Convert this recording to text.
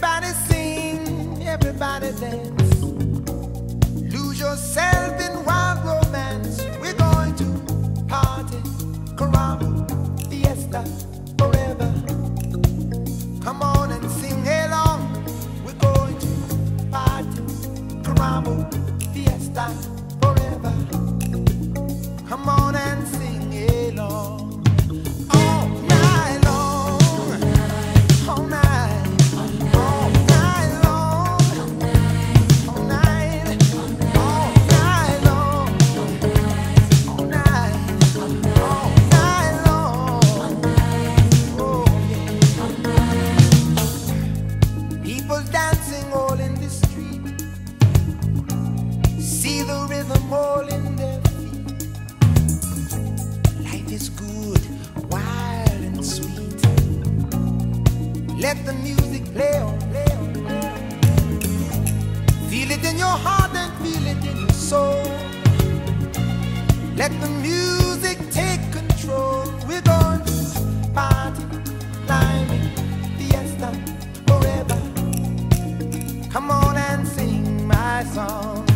Everybody sing, everybody dance. Lose yourself in wild romance. We're going to party, caramba, fiesta, forever. Come on and sing along. We're going to party, caramba, fiesta, forever. Come on and sing along. Dancing all in the street, see the rhythm all in their feet. Life is good, wild and sweet. Let the music play on, play on, play on. Feel it in your heart and feel it in your soul. Let the music take control. We're going to party, climbing, fiesta, forever. Come on and sing my song.